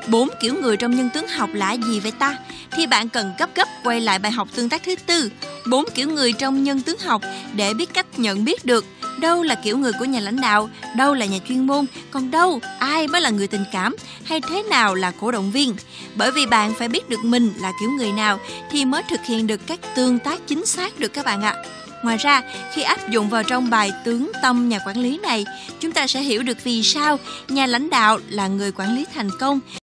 4 kiểu người trong nhân tướng học là gì vậy ta? Thì bạn cần gấp quay lại bài học tương tác thứ 4, 4 kiểu người trong nhân tướng học để biết cách nhận biết được đâu là kiểu người của nhà lãnh đạo, đâu là nhà chuyên môn, còn đâu ai mới là người tình cảm, hay thế nào là cổ động viên. Bởi vì bạn phải biết được mình là kiểu người nào thì mới thực hiện được các tương tác chính xác được các bạn ạ. Ngoài ra, khi áp dụng vào trong bài tướng tâm nhà quản lý này, chúng ta sẽ hiểu được vì sao nhà lãnh đạo là người quản lý thành công.